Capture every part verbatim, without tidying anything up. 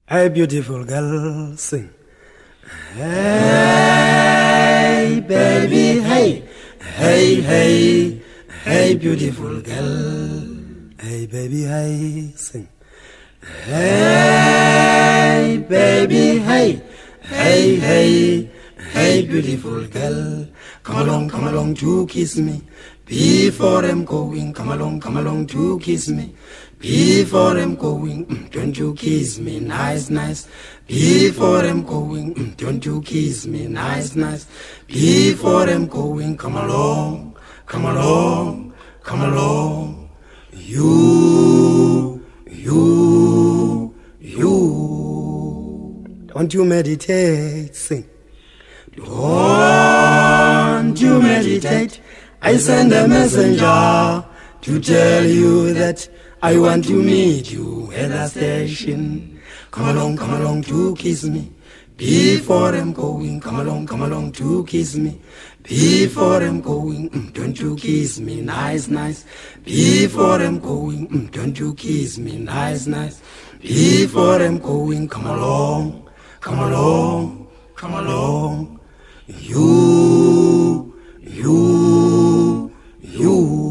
Hey, beautiful girl, sing. Hey, baby, hey, hey, hey, hey, beautiful girl. Hey, baby, hey, sing. Hey, baby, hey, hey, hey, hey, beautiful girl. Come along, come along to kiss me. Before I'm going, come along, come along to kiss me. Before I'm going, mm, don't you kiss me, nice, nice. Before I'm going, mm, don't you kiss me, nice, nice. Before I'm going, come along, come along, come along. You, you, you. Don't you meditate, sing. Don't you meditate. I send a messenger to tell you that I want to meet you at the station. Come along, come along to kiss me. Before I'm going, come along, come along to kiss me. Before I'm going, mm, don't you kiss me, nice, nice. Before I'm going, mm, don't you kiss me, nice, nice. Before I'm going, come along, come along, come along. You, you, you.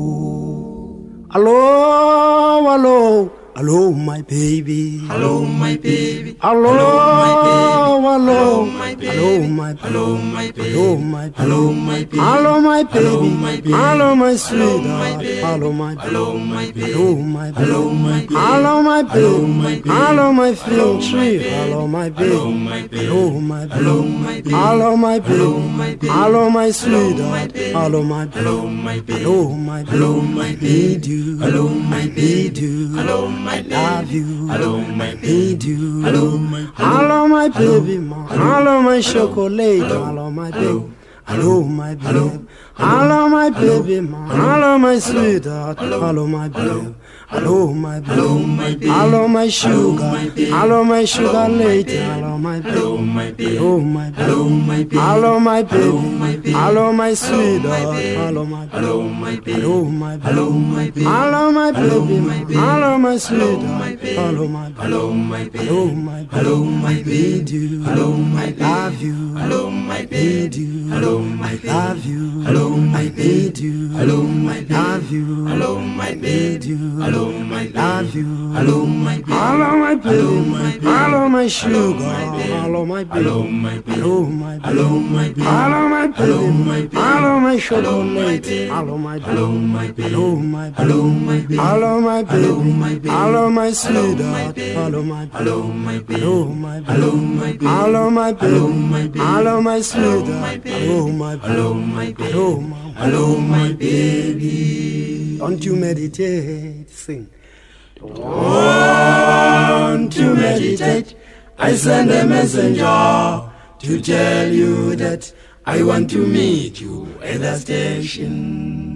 Hello, hello, hello, my baby. Hello, my baby. Hello, Hello, my baby. hello, my Hello, my baby. hello, my Hello, my baby. hello, my baby. Hello, my baby. Hello, my Hello, sweetheart. my baby. Hello, my Hello, my baby. hello, my Hello, my baby. hello, my baby. Hello, my baby. Hello, my Hello, film my tree. baby. Hello, my baby. Hello, my baby. Hello, my Hello, my baby. hello, my baby. Hello, my baby. Hello, my Hello, my sweetheart. baby. Hello, my Hello, my baby. hello, my Hello, my baby. need you. Hello, my need baby. you. Hello, my I baby. love you. Hello, my baby. Need you. Hello, my Hello, my baby, ma. Hello, my chocolate. Hello. Hello, my Hello. baby. Hello, my Hello. baby. Hello, my baby, ma. Hello, my sweetheart. Hello. Hello, my baby. Hello, my Hello, baby. my baby. Hello, my sugar. my baby. Hello, my sugar Hello, my lady. baby. Hello, my Hello, baby. my baby. Hello, my baby. Hello, my baby. Hello, my baby. Hello, my baby. Hello, my Hello, sweetheart. my baby. Hello, my baby. Hello, my baby. Hello, my baby. Hello, my baby. Hello, my Hello, baby. my baby. Hello, my Hello, sweetheart. my baby. Hello, my baby. Hello, my baby. Hello, my baby. Hello, my baby. Need you. Hello, my baby. Love you. Hello, my baby. Need you. Hello, my baby. Love you. Hello, my baby. Need you. Hello, my baby. Love you. Hello, my baby. Need you. Hello, my baby. Love you. Hello, my baby. Hello, my baby. Hello, my baby. Hello, my sugar. Hello, my baby. Hello, my baby. Hello, my baby. Hello, my baby. Hello, my baby. Hello, my baby. Hello, my baby. Hello, my Hello, my chocolate. baby. Hello, my baby. Hello, my baby. Hello, my baby. Hello, my baby. Hello, my baby. Hello, my baby. Hello, my Hello, my sweetheart. baby. Hello, my baby. Hello, my baby. Hello, my baby. Hello, my baby. Hello, my baby. Hello, my baby. Hello, my Hello, my sweetheart. baby. Hello, my baby. Hello, my baby. Hello, my Hello, my baby. Don't you meditate, sing. Don't you meditate. I send a messenger to tell you that I want to meet you at the station.